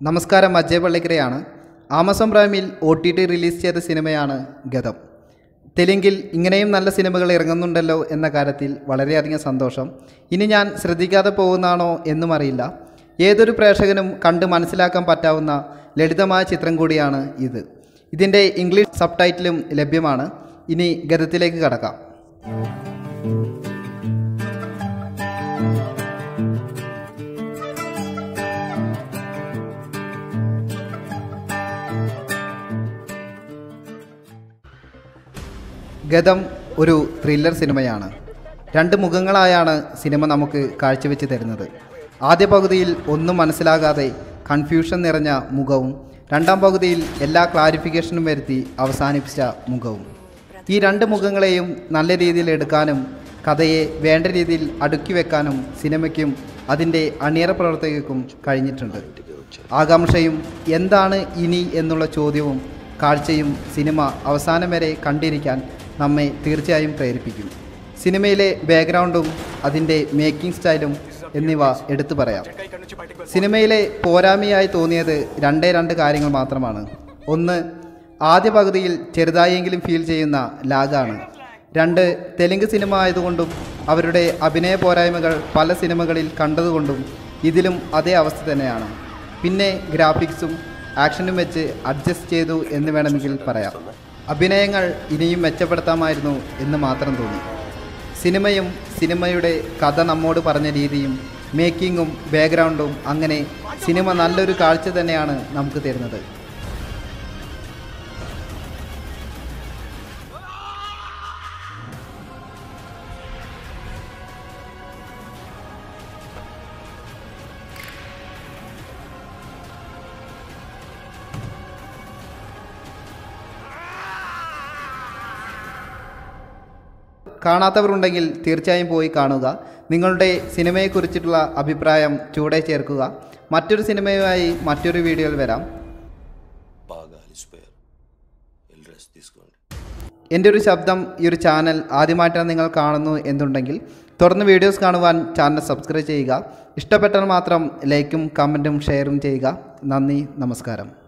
നമസ്കാരം, അജയ് പള്ളിക്കരയാണ്. ആമസോൺ പ്രൈമിൽ OTT റിലീസ് ചെയ്ത സിനിമയാണ് ഗതം. തെലുങ്കിൽ ഇങ്ങനെയും നല്ല സിനിമകൾ ഇറങ്ങുന്നുണ്ടല്ലോ എന്ന കാര്യത്തിൽ വളരെയധികം സന്തോഷം. ഇനി ഞാൻ ശ്രദ്ധിക്കാതെ പോകുന്നതാണോ എന്നും അറിയില്ല. ഏതൊരു പ്രേക്ഷകനും കണ്ട് മനസ്സിലാക്കാൻ പറ്റാവുന്ന ലളിതമായ ചിത്രം കൂടിയാണ് ഇത്. ഇതിൻ്റെ ഇംഗ്ലീഷ് സബ് ടൈറ്റിലും ലഭ്യമാണ്. ഇനി ഗതത്തിലേക്ക് കടക്കാം. ഗതം ഒരു ത്രില്ലർ സിനിമയാണ്. രണ്ട് മുഖങ്ങളായാണ് സിനിമ നമുക്ക് കാഴ്ചവെച്ച് തരുന്നത്. ആദ്യ പകുതിയിൽ ഒന്നും മനസ്സിലാകാതെ കൺഫ്യൂഷൻ നിറഞ്ഞ മുഖവും രണ്ടാം പകുതിയിൽ എല്ലാ ക്ലാരിഫിക്കേഷനും വരുത്തി അവസാനിപ്പിച്ച മുഖവും. ഈ രണ്ട് മുഖങ്ങളെയും നല്ല രീതിയിൽ എടുക്കാനും കഥയെ വേണ്ട രീതിയിൽ അടുക്കി വെക്കാനും സിനിമയ്ക്കും അതിൻ്റെ അണിയറ പ്രവർത്തകർക്കും കഴിഞ്ഞിട്ടുണ്ട്. ആകാംക്ഷയും എന്താണ് ഇനി എന്നുള്ള ചോദ്യവും കാഴ്ചയും സിനിമ അവസാനം വരെ കണ്ടിരിക്കാൻ നമ്മെ തീർച്ചയായും പ്രേരിപ്പിക്കും. സിനിമയിലെ ബാക്ക്ഗ്രൗണ്ടും അതിൻ്റെ മേക്കിംഗ് സ്റ്റൈലും എന്നിവ എടുത്തു പറയാം. സിനിമയിലെ പോരായ്മയായി തോന്നിയത് രണ്ട് കാര്യങ്ങൾ മാത്രമാണ്. ഒന്ന്, ആദ്യ പകുതിയിൽ ചെറുതായെങ്കിലും ഫീൽ ചെയ്യുന്ന ലാഗാണ്. രണ്ട്, തെലുങ്ക് സിനിമ ആയതുകൊണ്ടും അവരുടെ അഭിനയ പോരായ്മകൾ പല സിനിമകളിൽ കണ്ടതുകൊണ്ടും ഇതിലും അതേ അവസ്ഥ തന്നെയാണ്. പിന്നെ ഗ്രാഫിക്സും ആക്ഷനും വെച്ച് അഡ്ജസ്റ്റ് ചെയ്തു എന്ന് വേണമെങ്കിൽ പറയാം. അഭിനയങ്ങൾ ഇനിയും മെച്ചപ്പെടുത്താമായിരുന്നു എന്ന് മാത്രം തോന്നി. സിനിമയും സിനിമയുടെ കഥ നമ്മോട് പറഞ്ഞ രീതിയും മേക്കിങ്ങും ബാക്ക്ഗ്രൗണ്ടും അങ്ങനെ സിനിമ നല്ലൊരു കാഴ്ച തന്നെയാണ് നമുക്ക് തരുന്നത്. കാണാത്തവരുണ്ടെങ്കിൽ തീർച്ചയായും പോയി കാണുക. നിങ്ങളുടെ സിനിമയെക്കുറിച്ചിട്ടുള്ള അഭിപ്രായം ചൂടെ ചേർക്കുക. മറ്റൊരു സിനിമയുമായി മറ്റൊരു വീഡിയോയിൽ വരാം. എൻ്റെ ഒരു ശബ്ദം ഈ ഒരു ചാനൽ ആദ്യമായിട്ടാണ് നിങ്ങൾ കാണുന്നു എന്നുണ്ടെങ്കിൽ തുടർന്ന് വീഡിയോസ് കാണുവാൻ ചാനൽ സബ്സ്ക്രൈബ് ചെയ്യുക. ഇഷ്ടപ്പെട്ടാൽ മാത്രം ലൈക്കും കമൻറ്റും ഷെയറും ചെയ്യുക. നന്ദി, നമസ്കാരം.